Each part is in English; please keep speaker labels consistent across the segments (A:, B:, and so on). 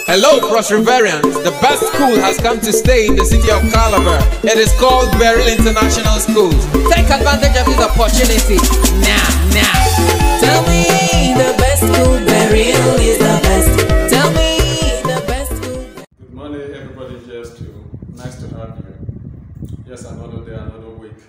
A: Hello, Cross Riverians. The best school has come to stay in the city of Calabar. It is called Beryl International School. Take advantage of this opportunity now.
B: Tell me the best school, Beryl is the best. Tell me the best school.
C: Good morning, everybody. Just nice to have you. Yes, another day, another week.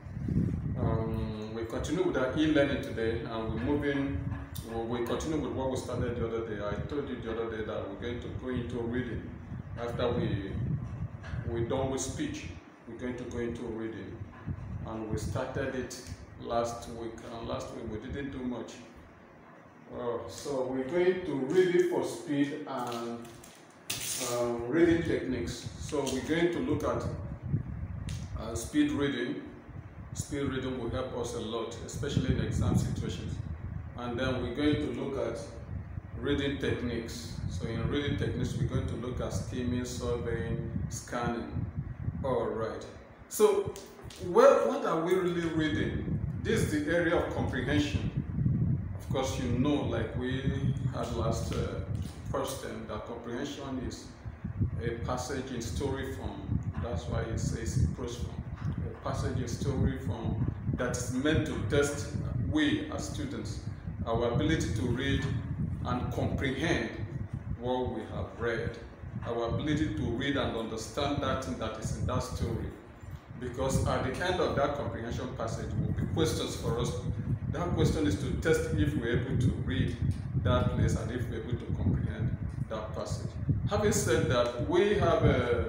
C: We continue with our e-learning today, and we continue with what we started the other day. I told you the other day that we're going to go into reading. After we're done with speech, we're going to go into reading. And we started it last week, and last week we didn't do much. So we're going to read it for speed and reading techniques. So we're going to look at speed reading. Speed reading will help us a lot, especially in exam situations. And then we're going to look at reading techniques. So in reading techniques, we're going to look at skimming, surveying, scanning. All right. So what are we really reading? This is the area of comprehension. Of course, you know, like we had last first term, that comprehension is a passage in story form. That's why it says in prose form. A passage in story form that is meant to test we as students, our ability to read and comprehend what we have read, our ability to read and understand that thing that is in that story. Because at the end of that comprehension passage will be questions for us. That question is to test if we're able to read that place and if we're able to comprehend that passage. Having said that, we have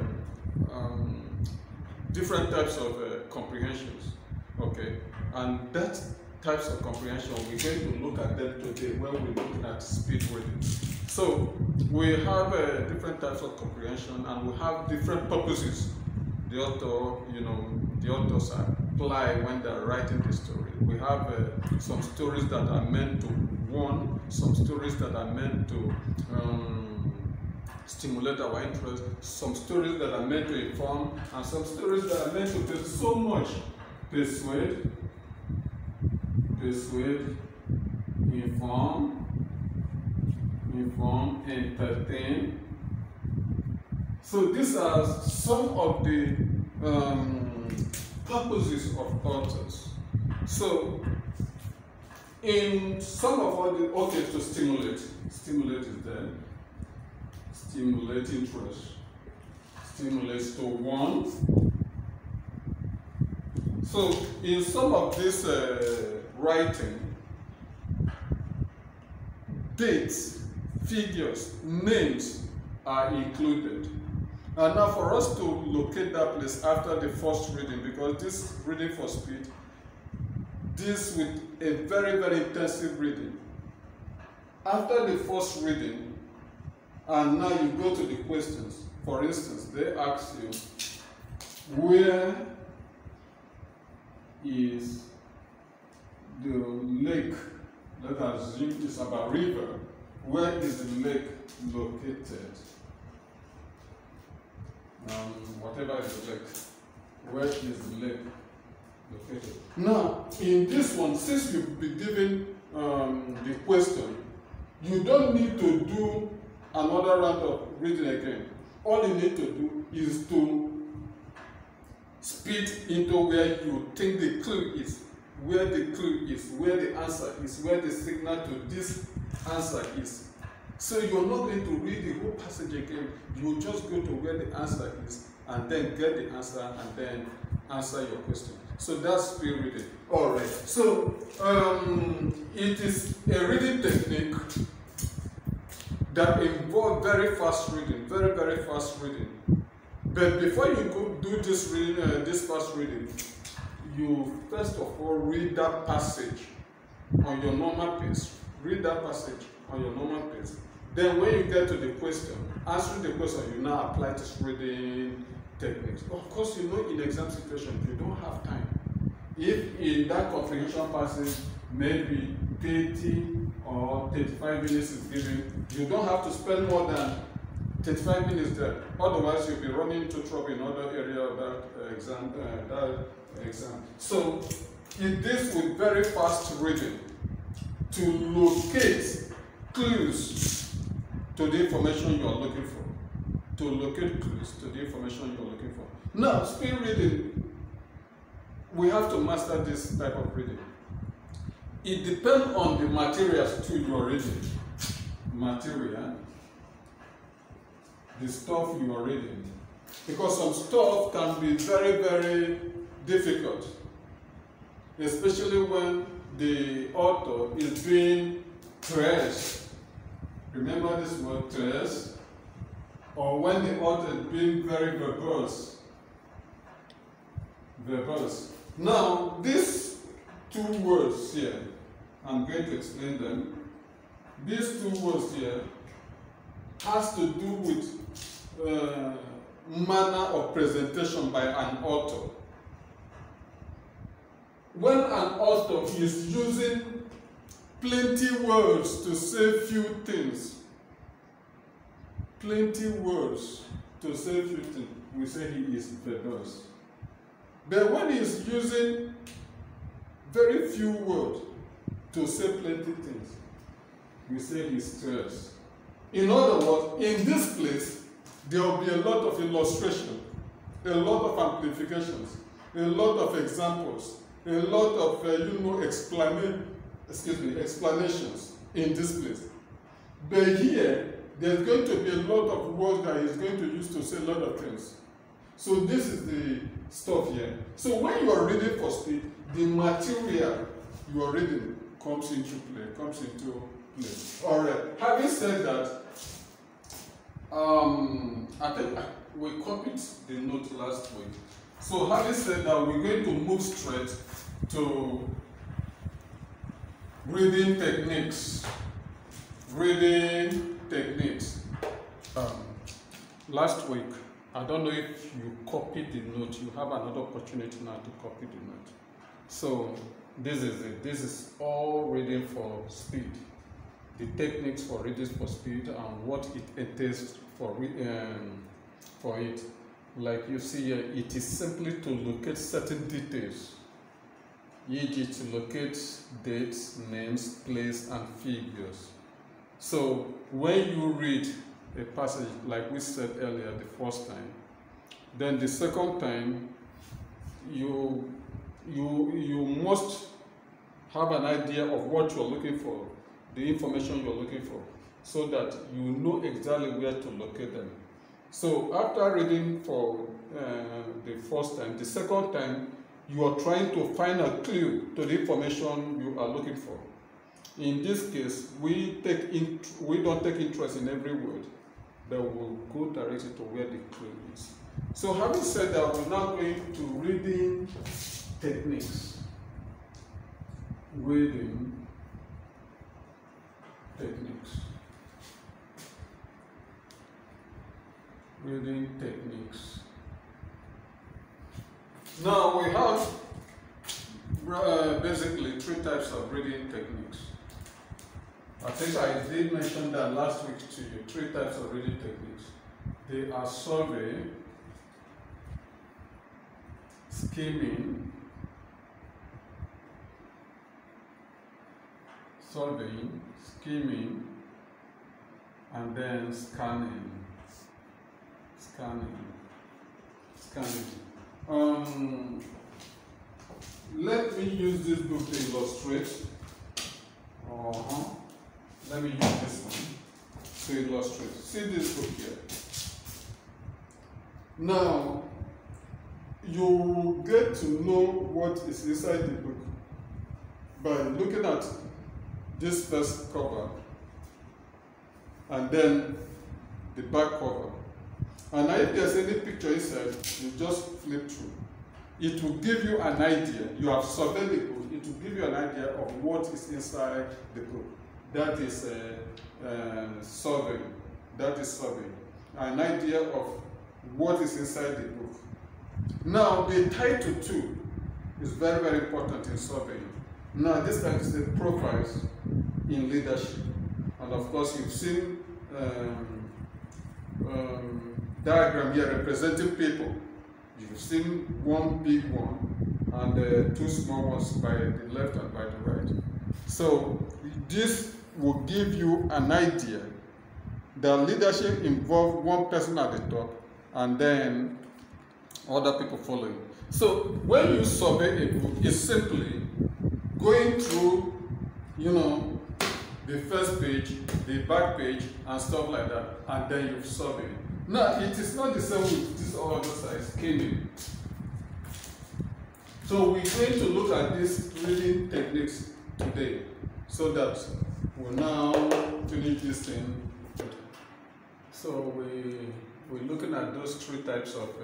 C: different types of comprehensions, okay? And that types of comprehension, we're going to look at them today when we're looking at speed reading. So we have different types of comprehension, and we have different purposes the authors apply when they're writing the story. We have some stories that are meant to warn, some stories that are meant to stimulate our interest, some stories that are meant to inform, and some stories that are meant to do so much persuade, inform, entertain. So these are some of the purposes of authors. So in some of all the, okay, to stimulate is there, stimulate interest, stimulates to warn. So in some of this writing, dates, figures, names are included. And now for us to locate that place after the first reading, because this reading for speed deals with a very, very intensive reading. After the first reading, and now you go to the questions. For instance, they ask you, where is the lake? Let us assume it's about river. Where is the lake located? Whatever is the lake. Where is the lake located? Now, in this one, since you've been given the question, you don't need to do another round of reading again. All you need to do is to speed into where you think the clue is, where the clue is, where the answer is, where the signal to this answer is. So you're not going to read the whole passage again. You just go to where the answer is and then get the answer and then answer your question. So that's speed reading. All right. So it is a reading technique that involves very fast reading, very, very fast reading. But before you go do this reading, this fast reading, you first of all read that passage on your normal pace. Read that passage on your normal pace. Then when you get to the question, answering the question, you now apply this reading techniques. Of course, you know, in exam situation, you don't have time. If in that comprehension passage, maybe 30 or 35 minutes is given, you don't have to spend more than 35 minutes there. Otherwise, you'll be running into trouble in other area of that exam. So it deals with very fast reading to locate clues to the information you are looking for. To locate clues to the information you are looking for. Now, speed reading, we have to master this type of reading. It depends on the materials too you are reading. Material, the stuff you are reading. Because some stuff can be very, very difficult, especially when the author is being tres. Remember this word, tres? Or when the author is being very verbose. Verbose. Now, these two words here, I'm going to explain them. These two words here has to do with manner of presentation by an author. When an author is using plenty words to say few things, plenty words to say few things, we say he is verbose. But when he is using very few words to say plenty things, we say he is terse. In other words, in this place, there will be a lot of illustration, a lot of amplifications, a lot of examples, a lot of explanations in this place. But here, there's going to be a lot of words that he's going to use to say a lot of things. So this is the stuff here. So when you are reading for speed, the material you are reading comes into play, All right. Having said that, I think we copied the note last week. So having said that, we're going to move straight to reading techniques. Reading techniques. Last week, I don't know if you copied the note. You have another opportunity now to copy the note. So this is it. This is all reading for speed. The techniques for reading for speed and what it entails for it. Like you see here, it is simply to locate certain details, e.g. to locate dates, names, place, and figures. So when you read a passage, like we said earlier, the first time, then the second time, you must have an idea of what you're looking for, the information you're looking for, so that you know exactly where to locate them. So after reading for the first time, the second time, you are trying to find a clue to the information you are looking for. In this case, we don't take interest in every word, but we'll go directly to where the clue is. So having said that, we're now going to reading techniques. Reading techniques. Reading techniques. Now we have basically three types of reading techniques. I think I did mention that last week to you. Three types of reading techniques. They are survey, skimming, surveying, skimming, and then scanning. Let me use this book to illustrate. Let me use this one to illustrate. See this book here. Now, you get to know what is inside the book by looking at this first cover and then the back cover. And if there's any picture inside, you just flip through. It will give you an idea. You have surveyed the book. It will give you an idea of what is inside the book. That is survey. That is survey. An idea of what is inside the book. Now, the title too is very, very important in surveying. Now, this time is the profiles in leadership. And of course, you've seen diagram here representing people. You've seen one big one and two small ones by the left and by the right. So this will give you an idea The leadership involves one person at the top and then other people following. So when you survey a book, it's simply going through, you know, the first page, the back page, and stuff like that, and then you survey. Now, it is not the same with this other side, skimming. So we're going to look at these reading techniques today, so that we'll now finish this thing. So we're looking at those three types of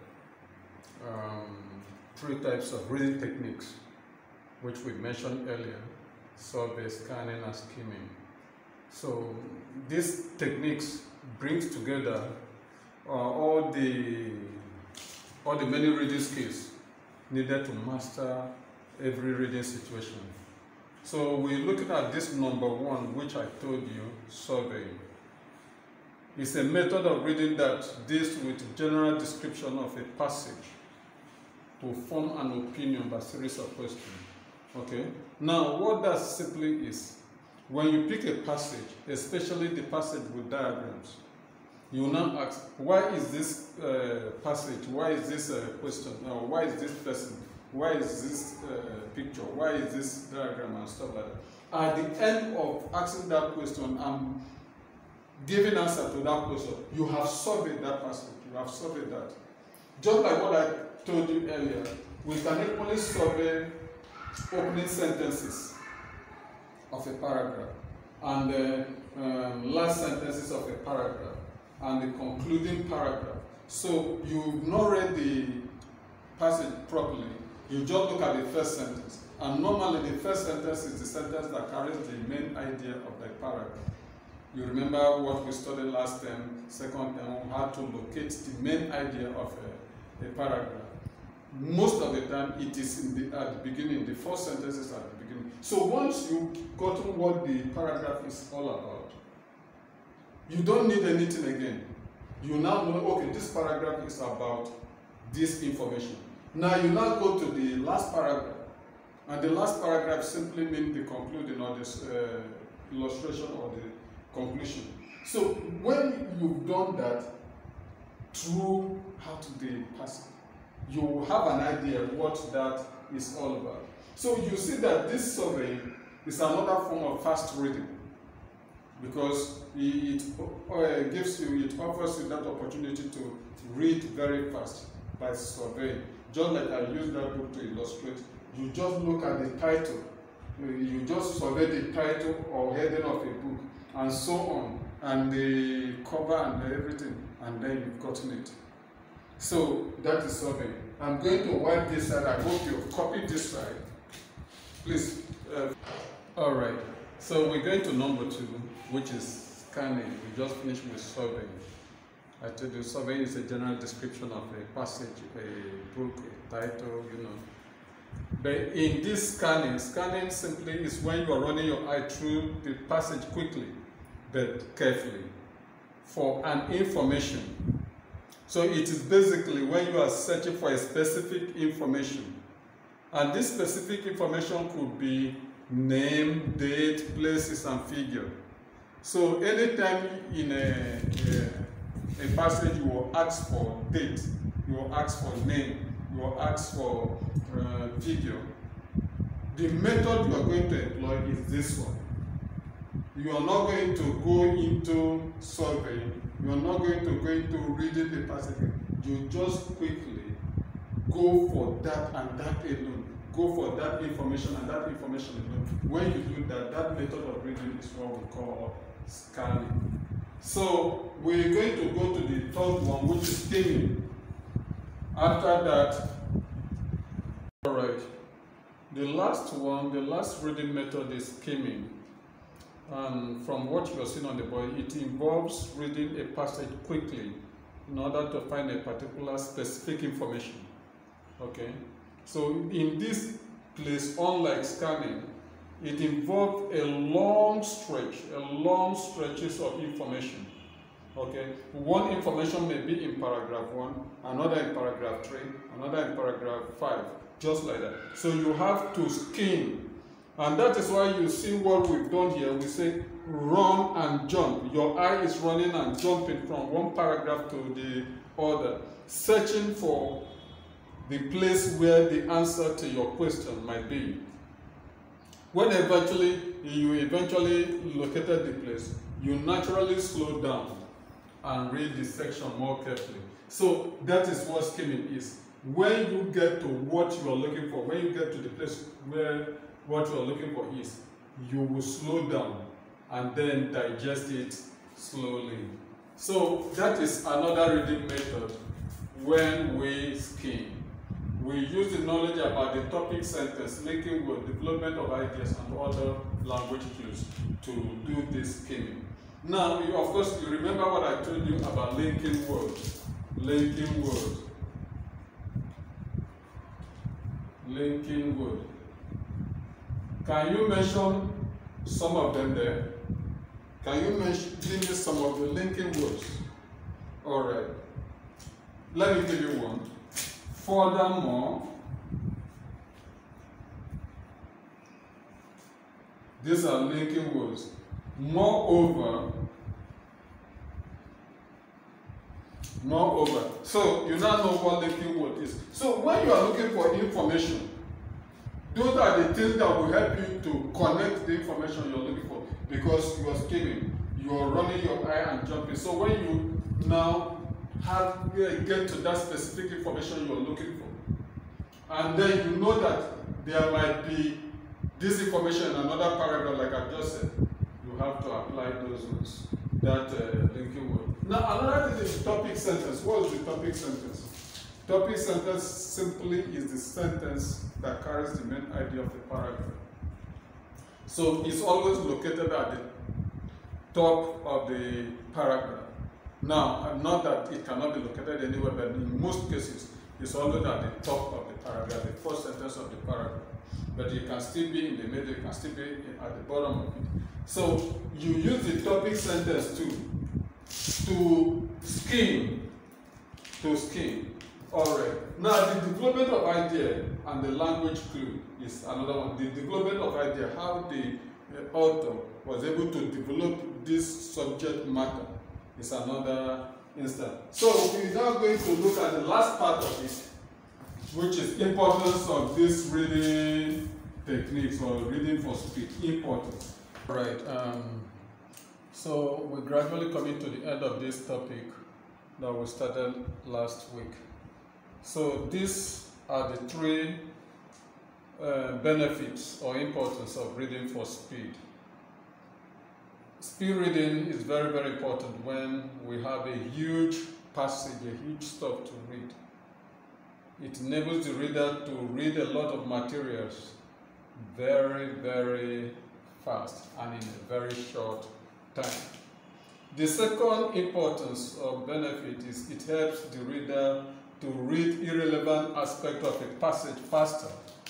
C: reading techniques, which we mentioned earlier: survey, scanning, and skimming. So these techniques brings together all the many reading skills needed to master every reading situation. So we're looking at this number one, which I told you, surveying. It's a method of reading that deals with general description of a passage to form an opinion by series of questions. Okay? Now, what that simply is, when you pick a passage, especially the passage with diagrams, you will now ask, why is this passage, why is this question, why is this person, why is this picture, why is this diagram, and stuff like that. At the end of asking that question and giving answer to that question, you have surveyed that passage, you have surveyed that. Just like what I told you earlier, we can equally survey opening sentences of a paragraph and the last sentences of a paragraph and the concluding paragraph. So you've not read the passage properly, you just look at the first sentence, and normally the first sentence is the sentence that carries the main idea of the paragraph. You remember what we studied last time, second time, how to locate the main idea of a paragraph. Most of the time it is at the beginning, the first sentence is at the beginning. So once you've gotten what the paragraph is all about, you don't need anything again. You now know, okay, this paragraph is about this information. Now you now go to the last paragraph, and the last paragraph simply means the concluding or this illustration or the conclusion. So when you've done that throughout the passage, you will have an idea what that is all about. So you see that this survey is another form of fast reading, because it offers you that opportunity to read very fast by surveying. Just like I used that book to illustrate, you just look at the title, you just survey the title or heading of a book, and so on, and the cover and everything, and then you've gotten it. So that is surveying. I'm going to wipe this side. I hope you've copied this side. Please. All right. So we're going to number 2, which is scanning. We just finished with surveying. I told you surveying is a general description of a passage, a book, a title, you know. But in this scanning simply is when you are running your eye through the passage quickly but carefully for an information. So it is basically when you are searching for a specific information. And this specific information could be name, date, places, and figure. So anytime in a passage you will ask for date, you will ask for name, you will ask for figure, the method you are going to employ is this one. You are not going to go into surveying, you are not going to go into reading the passage. You just quickly go for that and that alone. Go for that information and that information alone. When you do that, that method of reading is what we call scanning. So we're going to go to the third one, which is skimming. After that, all right, the last one, the last reading method is skimming. And from what you are seeing on the board, it involves reading a passage quickly in order to find a particular specific information. Okay, so in this place, unlike scanning, it involves a long stretches of information. Okay, one information may be in paragraph 1, another in paragraph 3, another in paragraph 5, just like that. So you have to skim, and that is why you see what we've done here. We say run and jump. Your eye is running and jumping from one paragraph to the other, searching for the place where the answer to your question might be. When you eventually located the place, you naturally slow down and read the section more carefully. So that is what skimming is. When you get to what you are looking for, when you get to the place where what you are looking for is, you will slow down and then digest it slowly. So that is another reading method when we skim. We use the knowledge about the topic, sentence, linking word, development of ideas, and other language cues to do this skimming. Now, of course, you remember what I told you about linking words. Linking words. Linking word. Can you mention some of them there? Can you give me some of the linking words? All right. Let me give you one. Furthermore, these are linking words. Moreover, so you now know what linking word is. So when you are looking for information, those are the things that will help you to connect the information you're looking for, because you are skimming, you are running your eye and jumping. So when you now get to that specific information you're looking for, and then you know that there might be this information in another paragraph, like I just said, you have to apply those ones, that linking word. Now another thing is topic sentence. What is the topic sentence? Topic sentence simply is the sentence that carries the main idea of the paragraph. So it's always located at the top of the paragraph. Now, not that it cannot be located anywhere, but in most cases, it's always at the top of the paragraph, the first sentence of the paragraph. But it can still be in the middle, it can still be at the bottom of it. So you use the topic sentence to skim. All right. Now, the development of idea and the language clue is another one. The development of idea, how the author was able to develop this subject matter, is another instance. So we're now going to look at the last part of it, which is importance of this reading techniques or reading for speed. Importance. All right. So we're gradually coming to the end of this topic that we started last week. So these are the three benefits or importance of reading for speed. Speed reading is very, very important when we have a huge passage, a huge stuff to read. It enables the reader to read a lot of materials very, very fast and in a very short time. The second importance or benefit is it helps the reader to read irrelevant aspects of a passage faster.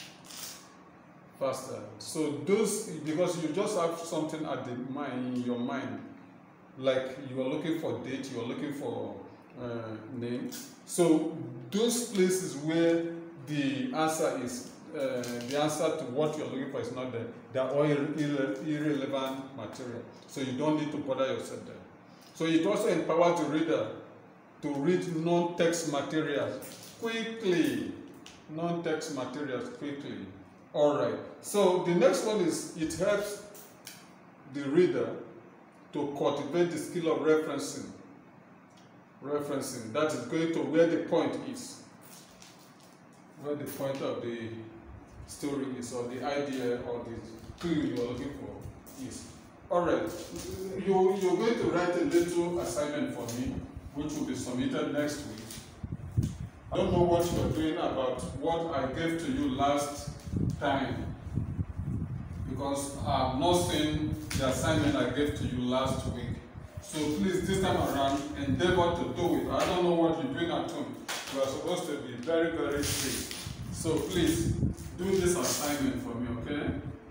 C: So those, because you just have something at in your mind, like you are looking for date, you are looking for name. So those places where the answer is, the answer to what you are looking for is not there. They are all irrelevant material. So you don't need to bother yourself there. So it also empowers the reader to read non-text materials quickly. Non-text materials quickly. All right. So the next one is it helps the reader to cultivate the skill of referencing. That is going to where the point is. Where the point of the story is, or the idea or the clue you are looking for is. All right. You're going to write a little assignment for me, which will be submitted next week. I don't know what you're doing about what I gave to you last time, because I've not seen the assignment I gave to you last week. So please, this time around, endeavor to do it. I don't know what you're doing at home. You are supposed to be very, very strict. So please, do this assignment for me, okay?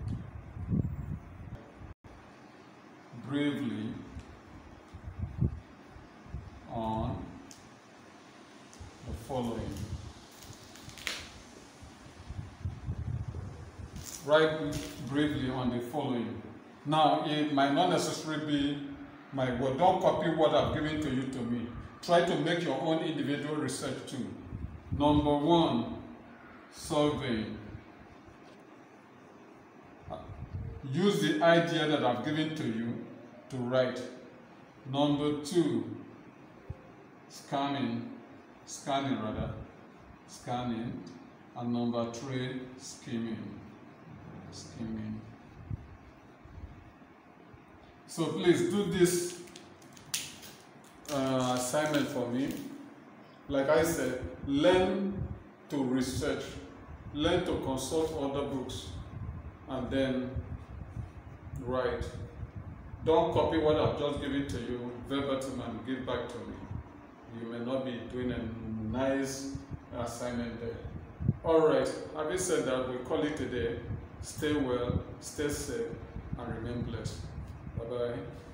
C: Bravely on the following. Write briefly on the following. Now, it might not necessarily be my word. Don't copy what I've given to you to me. Try to make your own individual research too. Number 1, solving. Use the idea that I've given to you to write. Number 2, scanning. And number 3, skimming. So please do this assignment for me. Like I said, learn to research, learn to consult other books, and then write. Don't copy what I've just given to you verbatim and give back to me. You may not be doing a nice assignment there. Alright, having said that, we'll call it a day. Stay well, stay safe, and remain blessed. Bye-bye.